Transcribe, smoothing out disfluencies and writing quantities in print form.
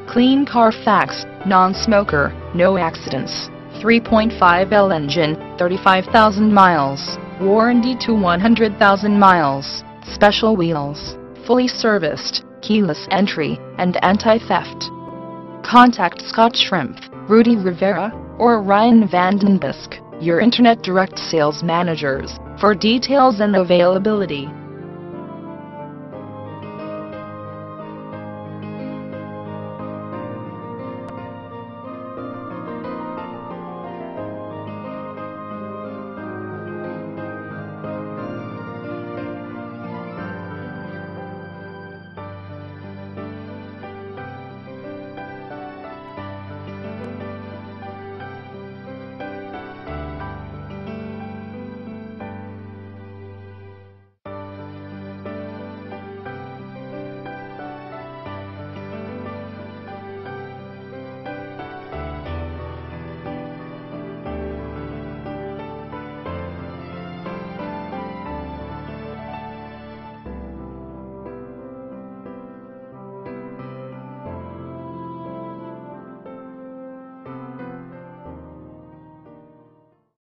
Clean CARFAX, non-smoker, no accidents, 3.5L engine, 35,000 miles, warranty to 100,000 miles, special wheels, fully serviced, keyless entry, and anti-theft. Contact Scott Schrimpf, Rudy Rivera, or Ryan Vandenbussche, your Internet Direct Sales Managers, for details and availability.